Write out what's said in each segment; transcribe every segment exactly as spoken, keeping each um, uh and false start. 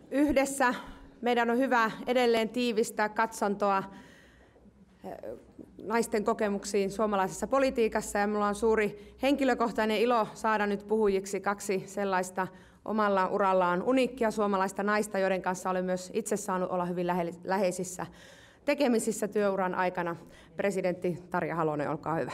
Yhdessä meidän on hyvä edelleen tiivistää katsantoa naisten kokemuksiin suomalaisessa politiikassa, ja minulla on suuri henkilökohtainen ilo saada nyt puhujiksi kaksi sellaista omalla urallaan uniikkia suomalaista naista, joiden kanssa olen myös itse saanut olla hyvin läheisissä tekemisissä työuran aikana. Presidentti Tarja Halonen, olkaa hyvä.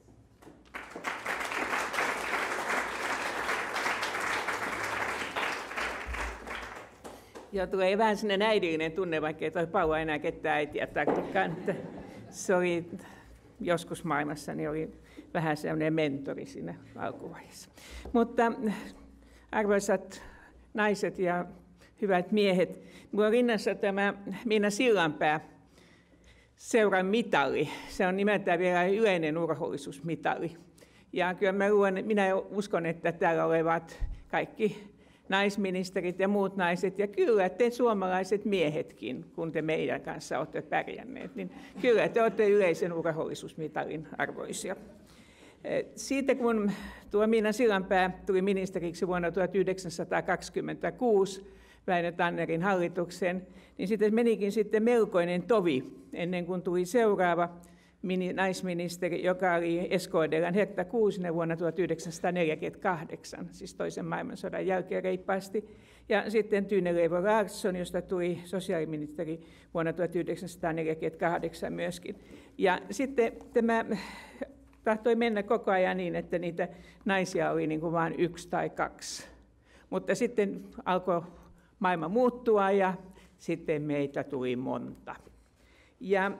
Joo, tulee vähän sellainen äidillinen tunne, vaikka ei toi Paula enää ketään äitiä tarvitsekaan. Se oli joskus maailmassa, niin oli vähän sellainen mentori siinä alkuvaiheessa. Mutta arvoisat naiset ja hyvät miehet, minulla on rinnassa tämä Miina Sillanpää seuran mitali. Se on nimeltään vielä yleinen urhollisuusmitali. Ja kyllä mä luulen, minä uskon, että täällä olevat kaikki naisministerit ja muut naiset, ja kyllä te suomalaiset miehetkin, kun te meidän kanssa olette pärjänneet, niin kyllä te olette yleisen urhollisuusmitalin arvoisia. Siitä kun tuo Miina Sillanpää tuli ministeriksi vuonna tuhatyhdeksänsataakaksikymmentäkuusi Väinö Tannerin hallitukseen, niin sitten menikin sitten melkoinen tovi ennen kuin tuli seuraava naisministeri, joka oli S K D:n Hertta Kuusinen vuonna tuhatyhdeksänsataaneljäkymmentäkahdeksan, siis toisen maailmansodan jälkeen reippaasti. Ja sitten Tyyne Leivo Larsson, josta tuli sosiaaliministeri vuonna tuhatyhdeksänsataaneljäkymmentäkahdeksan myöskin. Ja sitten tämä tahtoi mennä koko ajan niin, että niitä naisia oli niin kuin vain yksi tai kaksi. Mutta sitten alkoi maailma muuttua ja sitten meitä tuli monta. Ja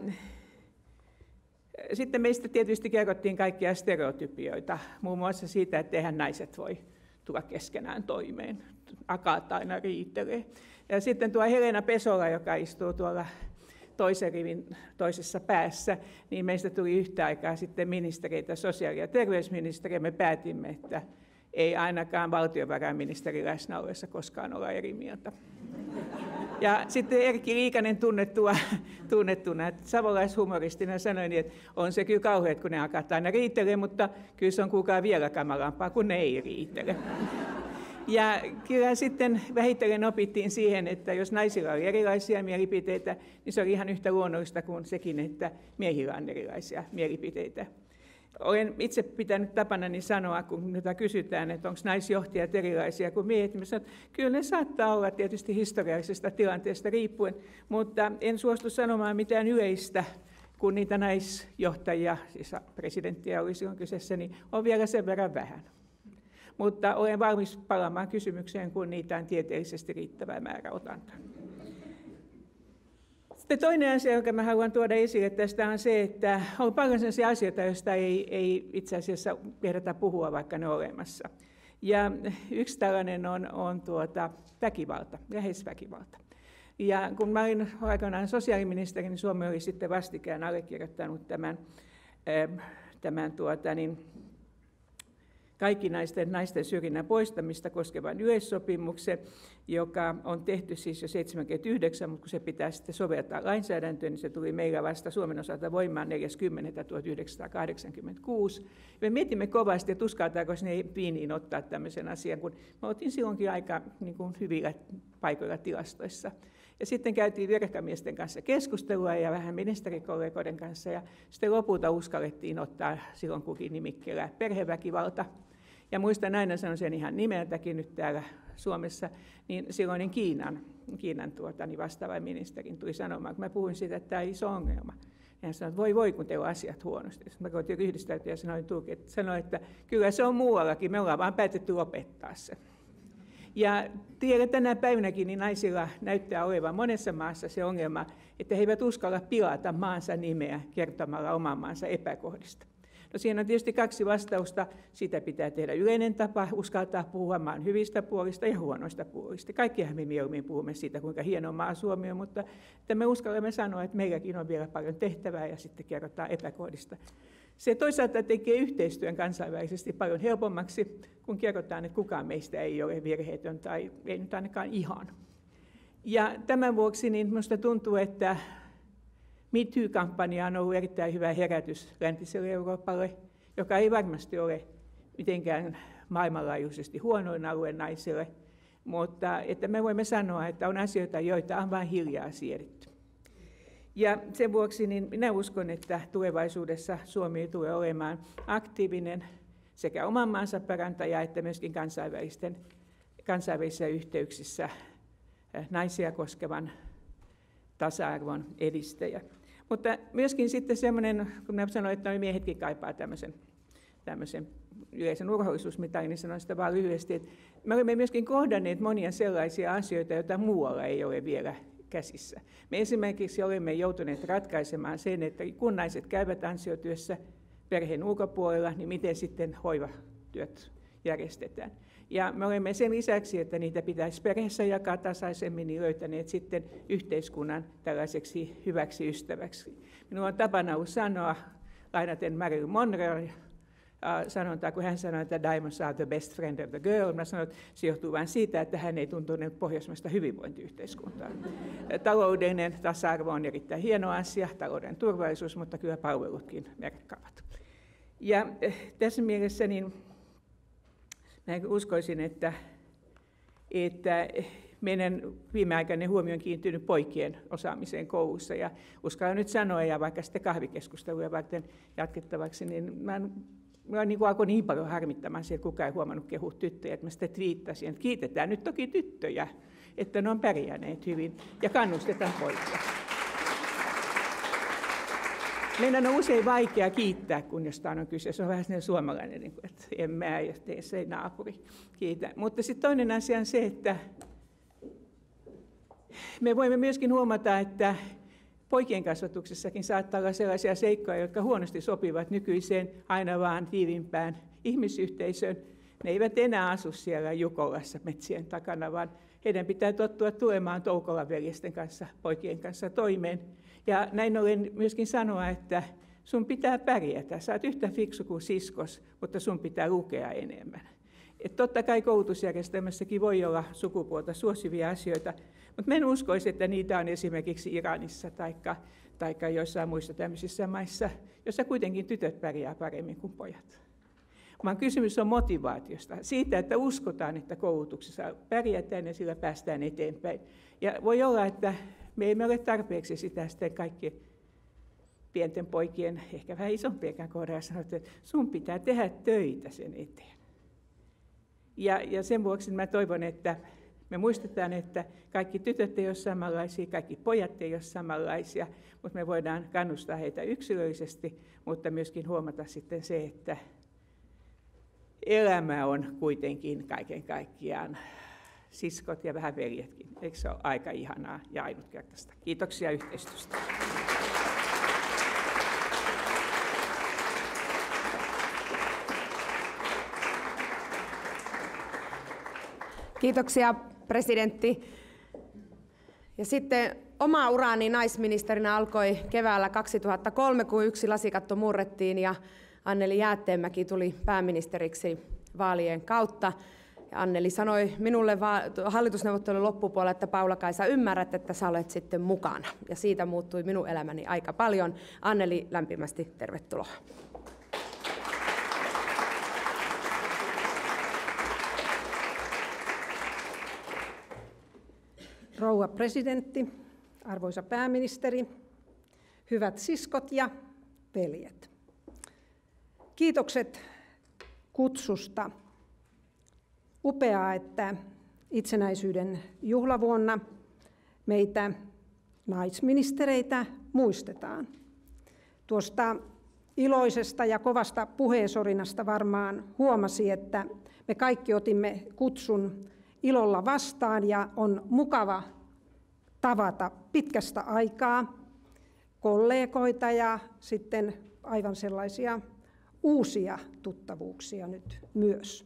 sitten meistä tietysti kerrottiin kaikkia stereotypioita, muun muassa siitä, että eihän naiset voi tulla keskenään toimeen. Akat aina riitelee. Ja sitten tuo Helena Pesola, joka istuu tuolla toisen rivin toisessa päässä, niin meistä tuli yhtä aikaa sitten ministereitä, sosiaali- ja terveysministeri, ja me päätimme, että ei ainakaan valtiovarainministeri läsnä ollessa koskaan olla eri mieltä. Ja sitten Erkki Liikanen tunnettua, tunnettuna, että savolaishumoristina sanoi, niin, että on se kyllä kauheat, kun ne alkaa aina riitelee, mutta kyllä se on kukaan vielä kamalampaa, kun ne ei riitele. Ja kyllä sitten vähitellen opittiin siihen, että jos naisilla oli erilaisia mielipiteitä, niin se oli ihan yhtä luonnollista kuin sekin, että miehillä on erilaisia mielipiteitä. Olen itse pitänyt tapanani sanoa, kun nyt kysytään, että onko naisjohtajat erilaisia kuin miehet, niin sanon, että kyllä ne saattaa olla tietysti historiallisesta tilanteesta riippuen, mutta en suostu sanomaan mitään yleistä, kun niitä naisjohtajia, siis presidenttiä olisi on kyseessä, niin on vielä sen verran vähän. Mutta olen valmis palaamaan kysymykseen, kun niitä on tieteellisesti riittävä määrä otanta. Sitten toinen asia, jonka mä haluan tuoda esille tästä, on se, että on paljon sellaisia asioita, joista ei, ei itse asiassa ehdota puhua, vaikka ne on olemassa. Ja yksi tällainen on, on tuota, väkivalta, läheisväkivalta. Ja kun mä olin aikanaan sosiaaliministeri, niin Suomi oli sitten vastikään allekirjoittanut tämän, tämän tuota, niin, kaikki naisten, naisten syrjinnän poistamista koskevan yleissopimuksen, joka on tehty siis jo seitsemänkymmentäyhdeksän, mutta kun se pitää sitten soveltaa lainsäädäntöön, niin se tuli meillä vasta Suomen osalta voimaan neljäs kymmenettä tuhatyhdeksänsataakahdeksankymmentäkuusi. Me mietimme kovasti, että uskaltaako sinne Wieniin ottaa tämmöisen asian, kun me oltiin silloinkin aika niin kuin hyvillä paikoilla tilastoissa. Ja sitten käytiin virkamiesten kanssa keskustelua ja vähän ministerikollegoiden kanssa, ja sitten lopulta uskallettiin ottaa silloin kukin nimikkeellä perheväkivalta. Ja muistan aina, sanon sen ihan nimeltäkin nyt täällä Suomessa, niin silloin Kiinan, Kiinan tuota, niin vastaava ministerin tuli sanomaan, kun mä puhuin siitä, että tämä on iso ongelma. Ja hän sanoi, että voi voi, kun teillä on asiat huonosti. Sitten mä koitin yhdistäytyä ja sanoin, sanoin, että kyllä se on muuallakin, me ollaan vaan päätetty lopettaa se. Ja tiedän, tänä päivänäkin niin naisilla näyttää olevan monessa maassa se ongelma, että he eivät uskalla pilata maansa nimeä kertomalla oman maansa epäkohdista. No siinä on tietysti kaksi vastausta. Sitä pitää tehdä yleinen tapa, uskaltaa puhua maan hyvistä puolista ja huonoista puolista. Kaikkihan me mieluummin puhumme siitä, kuinka hieno maa Suomi on, mutta että me uskallamme sanoa, että meilläkin on vielä paljon tehtävää ja sitten kerrotaan epäkohdista. Se toisaalta tekee yhteistyön kansainvälisesti paljon helpommaksi, kun kerrotaan, että kukaan meistä ei ole virheetön tai ei nyt ainakaan ihan. Ja tämän vuoksi niin minusta tuntuu, että Me Too-kampanja on ollut erittäin hyvä herätys läntiselle Euroopalle, joka ei varmasti ole mitenkään maailmanlaajuisesti huonoin alue naisille, mutta että me voimme sanoa, että on asioita, joita on vain hiljaa siedetty. Ja sen vuoksi niin minä uskon, että tulevaisuudessa Suomi tulee olemaan aktiivinen sekä oman maansa parantaja että myöskin kansainvälisten, kansainvälisissä yhteyksissä naisia koskevan tasa-arvon edistäjä. Mutta myöskin sitten semmoinen, kun minä sanoin, että miehetkin kaipaa tämmöisen, tämmöisen yleisen urhollisuusmitalin, niin sanoin sitä vaan lyhyesti, että me olemme myöskin kohdanneet monia sellaisia asioita, joita muualla ei ole vielä käsissä. Me esimerkiksi olemme joutuneet ratkaisemaan sen, että kun naiset käyvät ansiotyössä perheen ulkopuolella, niin miten sitten hoivatyöt järjestetään. Ja me olemme sen lisäksi, että niitä pitäisi perheessä jakaa tasaisemmin, niin löytäneet sitten yhteiskunnan tällaiseksi hyväksi ystäväksi. Minulla on tapana ollut sanoa, lainaten Marilyn Monroe, sanontaa, kun hän sanoi, että diamonds are the best friend of the girl. Mä sanoin, että se johtuu vain siitä, että hän ei tuntunut pohjoismaista hyvinvointiyhteiskuntaa. Taloudellinen tasa-arvo on erittäin hieno asia, talouden turvallisuus, mutta kyllä palvelutkin merkkaavat. Ja tässä mielessä niin mä uskoisin, että, että meidän viimeaikainen huomio on kiintynyt poikien osaamiseen koulussa. Ja uskallan nyt sanoa, ja vaikka sitten kahvikeskusteluja varten jatkettavaksi, niin mä Mä niin alkoi niin paljon harmittamaan siellä, kukaan ei huomannut kehua tyttöjä, että mä sitten twiittasin, että kiitetään nyt toki tyttöjä, että ne on pärjänneet hyvin, ja kannustetaan poikia. Meidän on usein vaikea kiittää, kun jostain on kyse. Se on vähän sellainen suomalainen, että en mä ja tee se naapuri kiitä. Mutta sitten toinen asia on se, että me voimme myöskin huomata, että poikien kasvatuksessakin saattaa olla sellaisia seikkoja, jotka huonosti sopivat nykyiseen aina vaan tiivimpään ihmisyhteisöön. Ne eivät enää asu siellä Jukolassa metsien takana, vaan heidän pitää tottua tulemaan Toukolan veljesten kanssa, poikien kanssa toimeen. Ja näin ollen myöskin sanoa, että sun pitää pärjätä. Sä oot yhtä fiksu kuin siskos, mutta sun pitää lukea enemmän. Et totta kai koulutusjärjestelmässäkin voi olla sukupuolta suosivia asioita, mutta mä en uskoisi, että niitä on esimerkiksi Iranissa tai joissain muissa tämmöisissä maissa, joissa kuitenkin tytöt pärjää paremmin kuin pojat. Vaan kysymys on motivaatiosta, siitä, että uskotaan, että koulutuksessa pärjätään ja sillä päästään eteenpäin. Ja voi olla, että me emme ole tarpeeksi sitä sitten kaikkien pienten poikien, ehkä vähän isompienkaan kohdalla sanottu, että sun pitää tehdä töitä sen eteen. Ja, ja sen vuoksi mä toivon, että me muistetaan, että kaikki tytöt ei ole samanlaisia, kaikki pojat ei ole samanlaisia, mutta me voidaan kannustaa heitä yksilöllisesti, mutta myöskin huomata sitten se, että elämä on kuitenkin kaiken kaikkiaan siskot ja vähän veljetkin. Eikö se ole aika ihanaa ja ainutkertaista? Kiitoksia yhteistyöstä. Kiitoksia, presidentti. Ja sitten oma urani naisministerinä alkoi keväällä kaksituhattakolme, kun yksi lasikatto murrettiin ja Anneli Jäätteenmäki tuli pääministeriksi vaalien kautta. Ja Anneli sanoi minulle hallitusneuvottelun loppupuolella, että Paula-Kaisa, ymmärrät, että sä olet sitten mukana. Ja siitä muuttui minun elämäni aika paljon. Anneli, lämpimästi tervetuloa. Rouva presidentti, arvoisa pääministeri, hyvät siskot ja veljet. Kiitokset kutsusta. Upeaa, että itsenäisyyden juhlavuonna meitä naisministereitä muistetaan. Tuosta iloisesta ja kovasta puheesorinasta varmaan huomasi, että me kaikki otimme kutsun ilolla vastaan ja on mukava tavata pitkästä aikaa kollegoita ja sitten aivan sellaisia uusia tuttavuuksia nyt myös.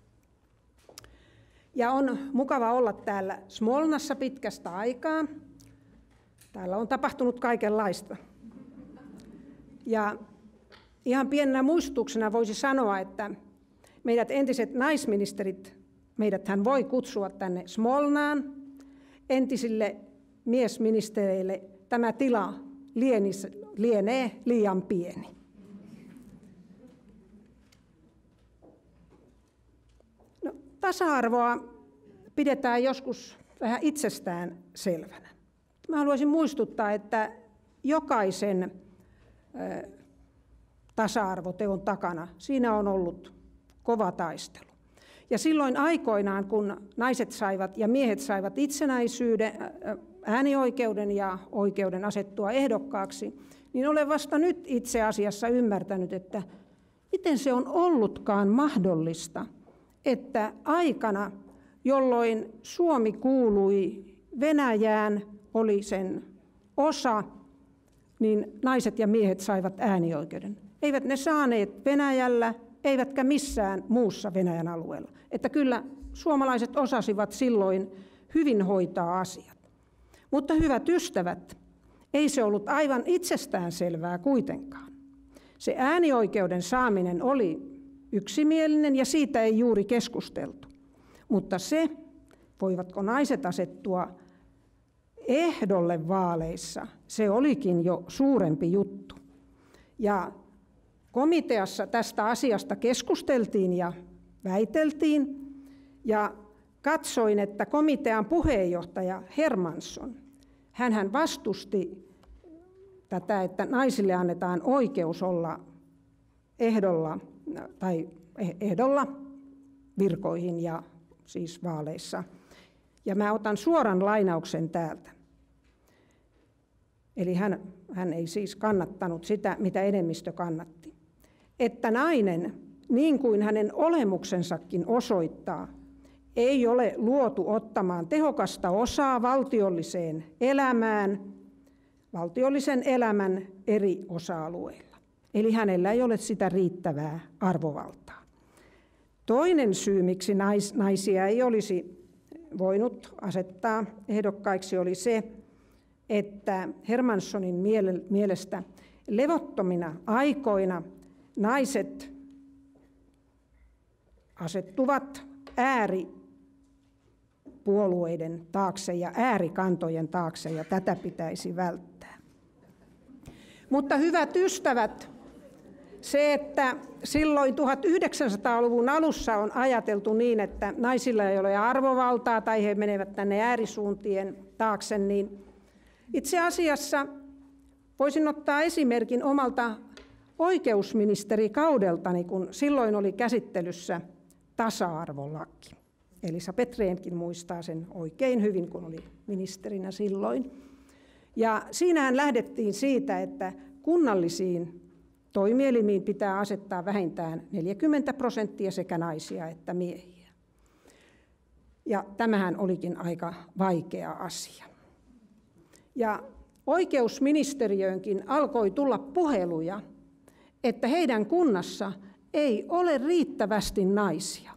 Ja on mukava olla täällä Smolnassa pitkästä aikaa. Täällä on tapahtunut kaikenlaista. Ja ihan pienenä muistutuksena voisi sanoa, että meidät entiset naisministerit, meidäthän voi kutsua tänne Smolnaan. Entisille miesministereille tämä tila lienee liian pieni. No, tasa-arvoa pidetään joskus vähän itsestään selvänä. Mä haluaisin muistuttaa, että jokaisen tasa-arvoteon takana siinä on ollut kova taistelu. Ja silloin aikoinaan, kun naiset saivat ja miehet saivat itsenäisyyden, äänioikeuden ja oikeuden asettua ehdokkaaksi, niin olen vasta nyt itse asiassa ymmärtänyt, että miten se on ollutkaan mahdollista, että aikana, jolloin Suomi kuului Venäjään, oli sen osa, niin naiset ja miehet saivat äänioikeuden. Eivät ne saaneet Venäjällä, eivätkä missään muussa Venäjän alueella. Että kyllä suomalaiset osasivat silloin hyvin hoitaa asiat. Mutta hyvät ystävät, ei se ollut aivan itsestään selvää kuitenkaan. Se äänioikeuden saaminen oli yksimielinen ja siitä ei juuri keskusteltu. Mutta se, voivatko naiset asettua ehdolle vaaleissa, se olikin jo suurempi juttu. Ja komiteassa tästä asiasta keskusteltiin ja väiteltiin, ja katsoin, että komitean puheenjohtaja Hermansson, hänhän vastusti tätä, että naisille annetaan oikeus olla ehdolla, tai ehdolla virkoihin ja siis vaaleissa. Ja mä otan suoran lainauksen täältä. Eli hän, hän ei siis kannattanut sitä, mitä enemmistö kannatti. Että nainen, niin kuin hänen olemuksensakin osoittaa, ei ole luotu ottamaan tehokasta osaa valtiolliseen elämään, valtiollisen elämän eri osa-alueilla. Eli hänellä ei ole sitä riittävää arvovaltaa. Toinen syy, miksi nais, naisia ei olisi voinut asettaa ehdokkaiksi, oli se, että Hermanssonin mielestä levottomina aikoina naiset asettuvat ääripuolueiden taakse ja äärikantojen taakse, ja tätä pitäisi välttää. Mutta hyvät ystävät, se, että silloin tuhatyhdeksänsataaluvun alussa on ajateltu niin, että naisilla ei ole arvovaltaa tai he menevät tänne äärisuuntien taakse, niin itse asiassa voisin ottaa esimerkin omalta oikeusministerikaudeltani, kun silloin oli käsittelyssä tasa-arvolaki. Elisa Petreenkin muistaa sen oikein hyvin, kun oli ministerinä silloin. Ja siinähän lähdettiin siitä, että kunnallisiin toimielimiin pitää asettaa vähintään neljäkymmentä prosenttia sekä naisia että miehiä. Ja tämähän olikin aika vaikea asia. Ja oikeusministeriöönkin alkoi tulla puheluja, että heidän kunnassa ei ole riittävästi naisia.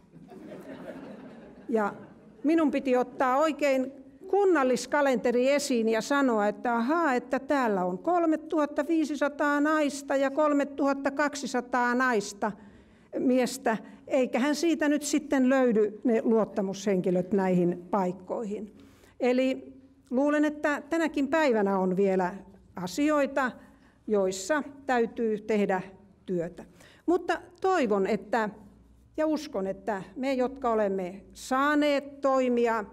Ja minun piti ottaa oikein kunnalliskalenteri esiin ja sanoa, että ahaa, että täällä on kolmetuhattaviisisataa naista ja kolmetuhattakaksisataa naista miestä, eiköhän siitä nyt sitten löydy ne luottamushenkilöt näihin paikkoihin. Eli luulen, että tänäkin päivänä on vielä asioita, joissa täytyy tehdä työtä. Mutta toivon, että ja uskon, että me, jotka olemme saaneet toimia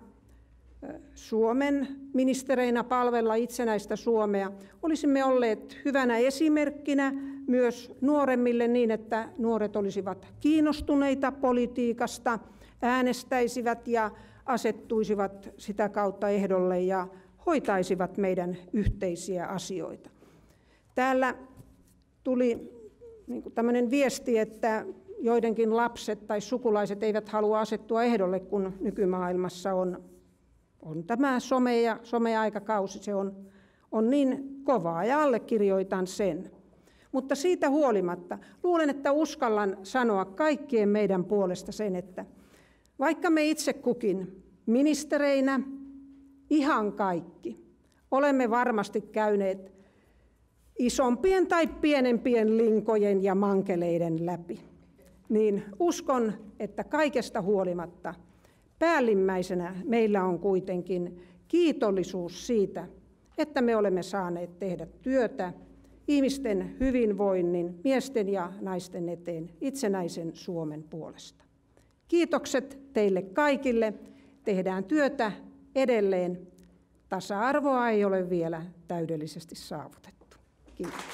Suomen ministereinä palvella itsenäistä Suomea, olisimme olleet hyvänä esimerkkinä myös nuoremmille niin, että nuoret olisivat kiinnostuneita politiikasta, äänestäisivät ja asettuisivat sitä kautta ehdolle ja hoitaisivat meidän yhteisiä asioita. Täällä tuli niin kuin tämmöinen viesti, että joidenkin lapset tai sukulaiset eivät halua asettua ehdolle, kun nykymaailmassa on, on tämä some ja someaikakausi. Se on, on niin kovaa ja allekirjoitan sen. Mutta siitä huolimatta luulen, että uskallan sanoa kaikkien meidän puolesta sen, että vaikka me itse kukin ministereinä, ihan kaikki, olemme varmasti käyneet isompien tai pienempien linkojen ja mankeleiden läpi, niin uskon, että kaikesta huolimatta päällimmäisenä meillä on kuitenkin kiitollisuus siitä, että me olemme saaneet tehdä työtä ihmisten hyvinvoinnin, miesten ja naisten eteen itsenäisen Suomen puolesta. Kiitokset teille kaikille. tehdään työtä edelleen. Tasa-arvoa ei ole vielä täydellisesti saavutettu. Kiitos.